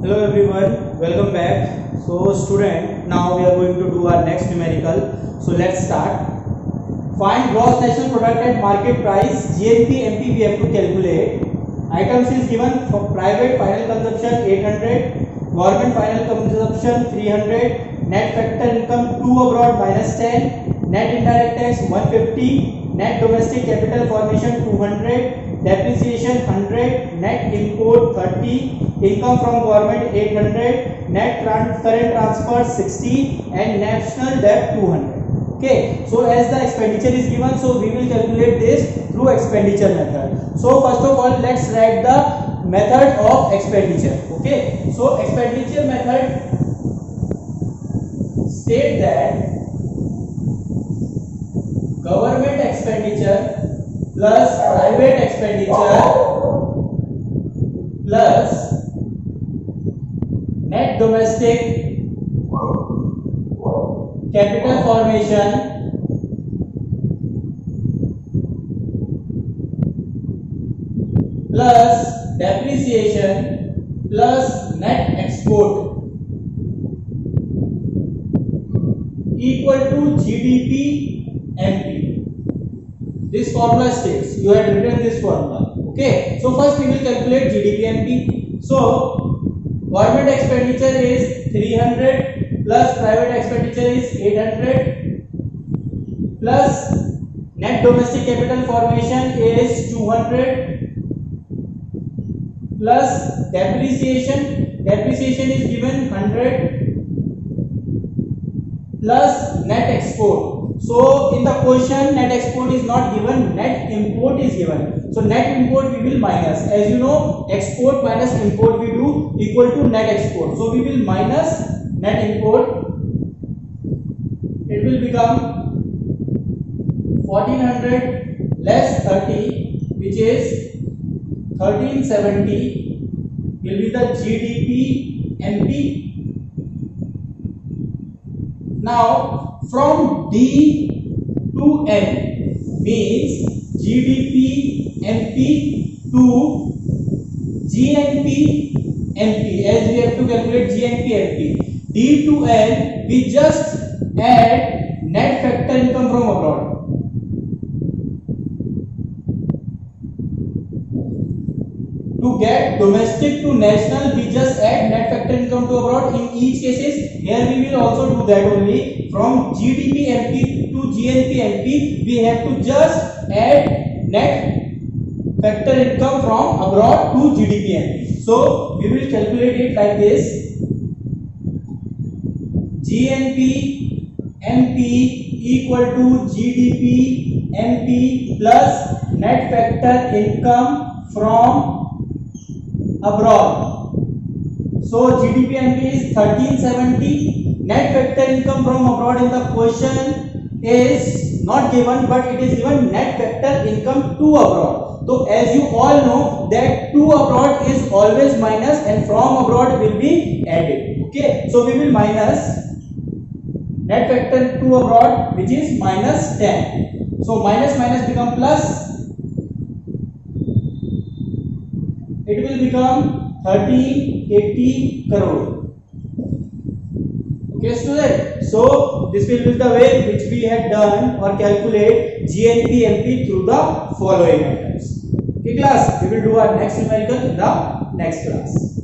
Hello everyone, welcome back. So student, now we are going to do our next numerical. So let's start. Find gross national product at market price. GNP MP we have to calculate. Items is given for private final consumption 800, government final consumption 300, net factor income 2 abroad -10, net indirect tax 150, net domestic capital formation 200, depreciation 100, net import 30, income from government 800, net current transfer 60, and national debt 200. Okay, so as the expenditure is given, so we will calculate this through expenditure method. So first of all, let's write the method of expenditure. Okay, so expenditure method state that government expenditure plus private expenditure plus net domestic capital formation plus depreciation plus net export equal to GDP MP. This formula states, you had written this formula. Okay, so first we will calculate GDP MP. So government expenditure is 300 plus private expenditure is 800 plus net domestic capital formation is 200 plus depreciation is given 100 plus net export. So in the question net export is not given, net import is given. So net import we will minus. As you know, export minus import we do equal to net export. So we will minus net import. It will become 1400 less 30, which is 1370 will be the GDP MP. Now from D to N means GDP MP to GNP MP, as we have to calculate GNP MP. D to N we just add net factor income from abroad. To get domestic to national, we just add net factor income to abroad. In each cases, here we will also do that only. From GDP MP to GNP MP, we have to just add net factor income from abroad to GDP MP. So we will calculate it like this: GNP MP equal to GDP MP plus net factor income from abroad. So GDP MP is 1370. Net factor income from abroad in the question is not given, but it is given net factor income to abroad. So as you all know that to abroad is always minus and from abroad will be added. Okay, so we will minus net factor to abroad, which is -10. So minus minus become plus. It will become 1380 crore. Okay student, so this will be the way which we had done or calculate GNP MP through the following methods. Okay class, we will do our next numerical in the next class.